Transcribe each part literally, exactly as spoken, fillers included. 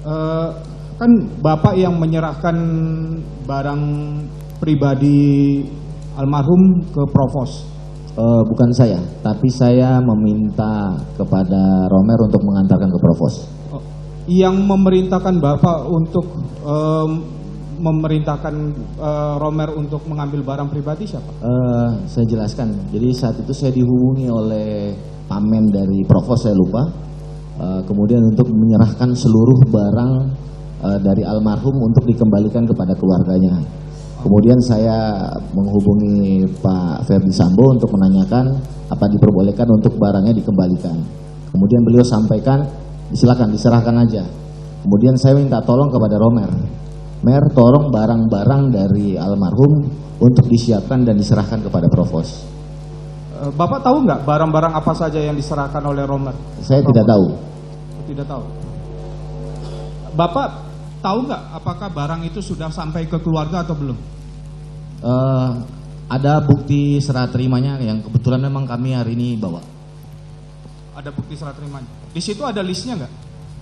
Uh, kan Bapak yang menyerahkan barang pribadi almarhum ke Provos. Uh, bukan saya, tapi saya meminta kepada Romer untuk mengantarkan ke Provos. Oh, yang memerintahkan Bapak untuk um, memerintahkan uh, Romer untuk mengambil barang pribadi siapa? Uh, saya jelaskan. Jadi saat itu saya dihubungi oleh pamen dari Provos, saya lupa. Uh, kemudian untuk menyerahkan seluruh barang uh, dari almarhum untuk dikembalikan kepada keluarganya. Kemudian saya menghubungi Pak Ferdi Sambo untuk menanyakan apa diperbolehkan untuk barangnya dikembalikan. Kemudian beliau sampaikan, silakan diserahkan aja. Kemudian saya minta tolong kepada Romer. Mer, tolong barang-barang dari almarhum untuk disiapkan dan diserahkan kepada Provos. Bapak tahu nggak barang-barang apa saja yang diserahkan oleh Romer? Saya Provos? tidak tahu. Tidak tahu. Bapak tahu nggak apakah barang itu sudah sampai ke keluarga atau belum? Uh, ada bukti serah terimanya yang kebetulan memang kami hari ini bawa. Ada bukti serah terimanya. Di situ ada listnya nggak?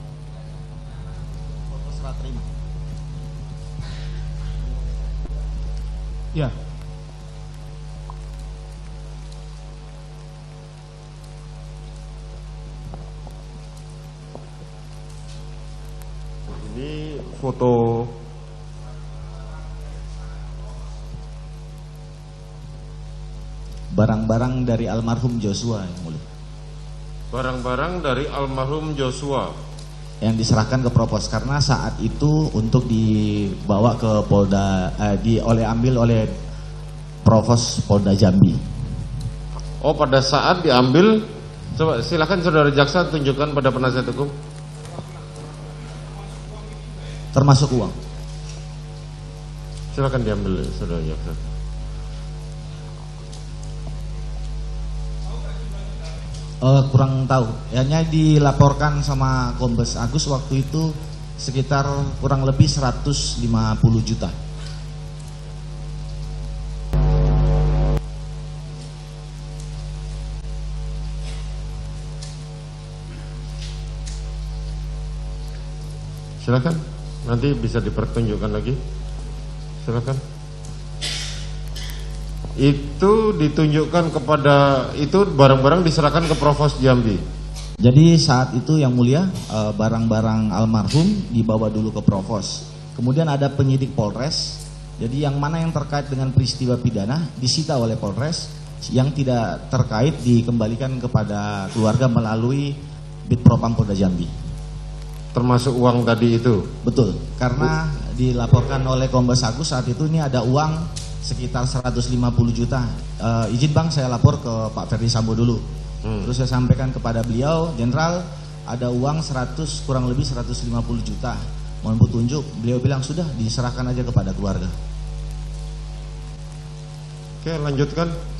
Foto serah terima. Ya. Ini foto barang-barang dari almarhum Joshua yang mulia. Barang-barang dari almarhum Joshua yang diserahkan ke Provos karena saat itu untuk dibawa ke Polda eh, di oleh ambil oleh Provos Polda Jambi. Oh, pada saat diambil, coba silakan saudara jaksa tunjukkan pada penasihat hukum. Termasuk uang. Silakan diambil saudara jaksa. Uh, kurang tahu, hanya dilaporkan sama Kombes Agus waktu itu sekitar kurang lebih seratus lima puluh juta. Silakan, nanti bisa dipertunjukkan lagi. Silakan. Itu ditunjukkan kepada, itu barang-barang diserahkan ke Provos Jambi. Jadi saat itu yang mulia barang-barang almarhum dibawa dulu ke Provos. Kemudian ada penyidik Polres. Jadi yang mana yang terkait dengan peristiwa pidana disita oleh Polres, yang tidak terkait dikembalikan kepada keluarga melalui Bitpropam Polda Jambi. Termasuk uang tadi itu? Betul, karena dilaporkan oleh Kombes Agus saat itu ini ada uang sekitar seratus lima puluh juta. Uh, izin Bang, saya lapor ke Pak Ferdi Sambo dulu. Hmm. Terus saya sampaikan kepada beliau, Jenderal, ada uang seratus kurang lebih seratus lima puluh juta. Mohon petunjuk. Beliau bilang sudah diserahkan aja kepada keluarga. Oke, lanjutkan.